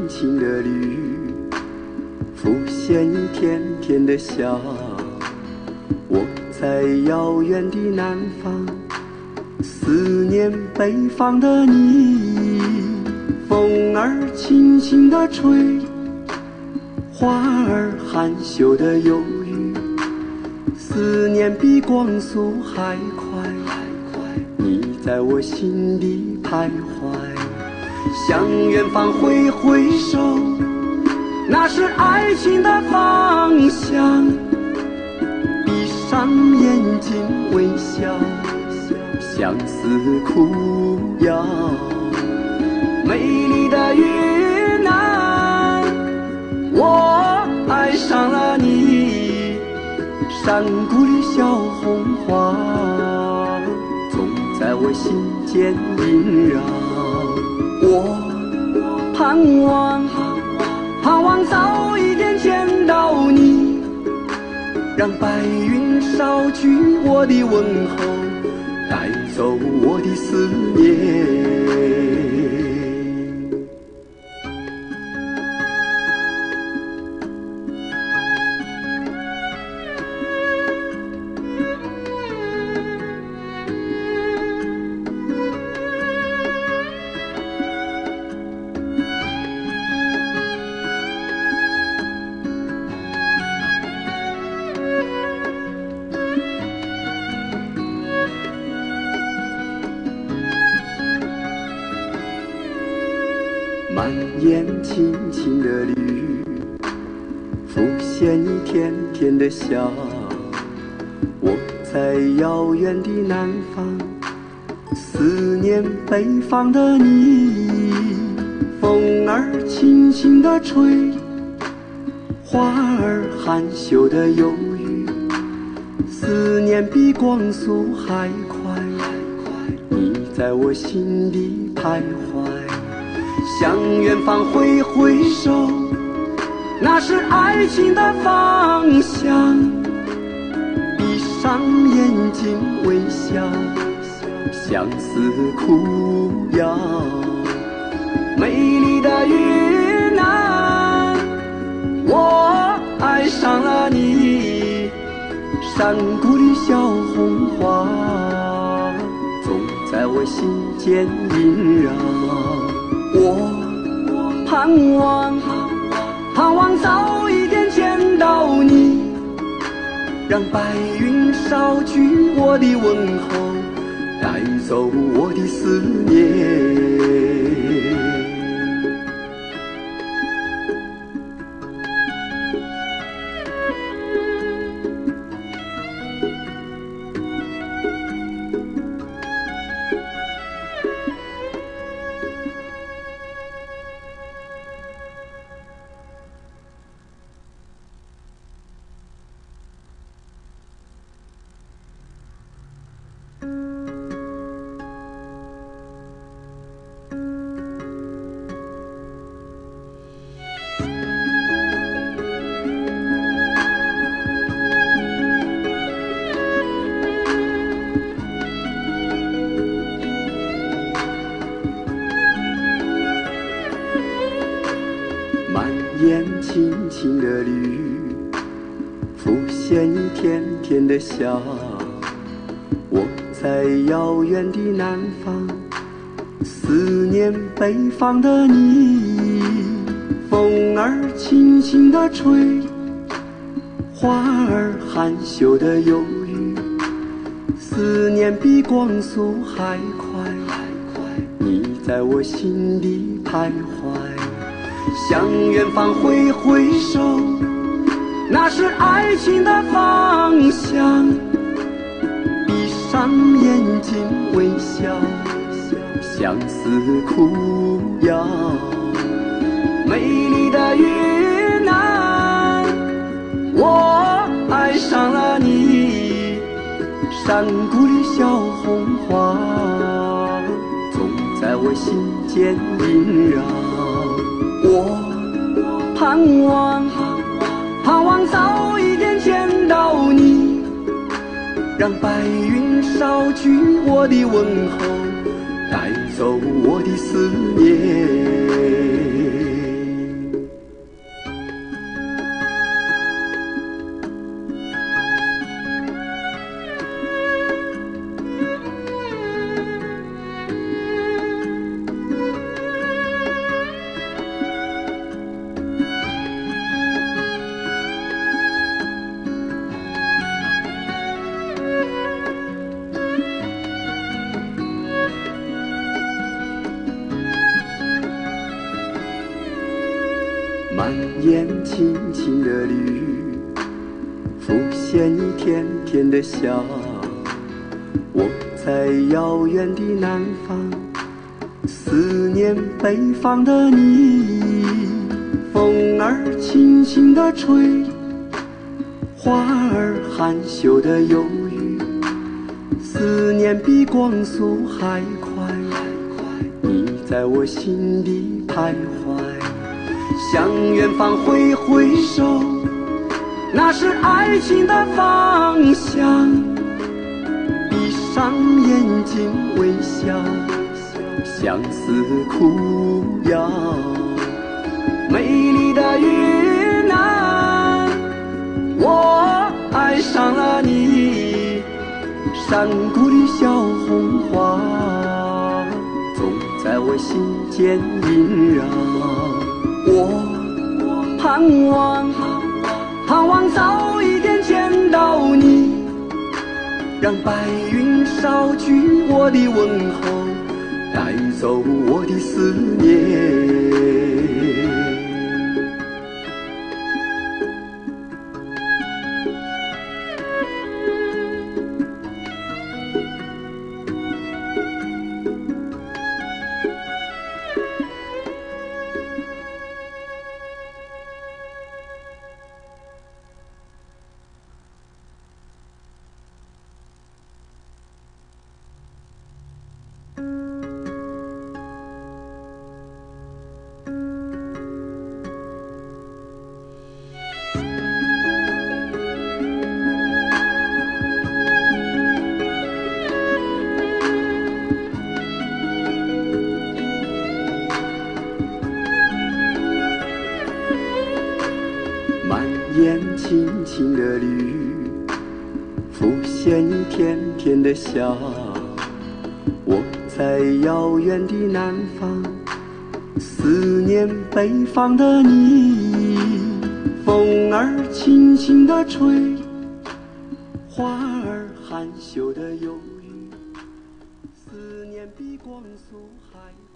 轻轻的绿，浮现你甜甜的笑。我在遥远的南方，思念北方的你。风儿轻轻地吹，花儿含羞地忧郁，思念比光速还快，你在我心里徘徊。向远方挥挥手，那是爱情的方向。闭上眼睛微笑，相思苦药。美丽的云南，我爱上了你。山谷里小红花，总在我心间萦绕。我盼望早一点见到你，让白云捎去我的问候，带走我的思念。满眼轻轻的绿，浮现你甜甜的笑。我在遥远的南方，思念北方的你。风儿轻轻地吹，花儿含羞地忧郁，思念比光速还快，你在我心里徘徊。向远方挥挥手，那是爱情的方向。闭上眼睛微笑，相思苦药。美丽的云南，我爱上了你。山谷里小红花，总在我心间萦绕。我盼望早一点见到你，让白云捎去我的问候，带走我的思念。满眼轻轻的绿，浮现你甜甜的笑。我在遥远的南方，思念北方的你。风儿轻轻地吹，花儿含羞地忧郁，思念比光速还快，你在我心里徘徊。向远方挥挥手，那是爱情的方向。闭上眼睛微笑，相思苦药。美丽的云南，我爱上了你。山谷里小红花，总在我心间萦绕。我盼望早一点见到你，让白云捎去我的问候，带走我的思念。 延轻轻的绿，浮现你甜甜的笑。我在遥远的南方，思念北方的你。风儿轻轻地吹，花儿含羞地忧郁，思念比光速还快，你在我心底徘徊。向远方挥挥手，那是爱情的方向。闭上眼睛微笑，相思苦药。美丽的云南，我爱上了你。山谷里小红花，总在我心间萦绕。我盼望早一点见到你，让白云捎去我的问候，带走我的思念。眼轻轻的绿，浮现你甜甜的笑。我在遥远的南方，思念北方的你。风儿轻轻地吹，花儿含羞的忧郁，思念比光速还快。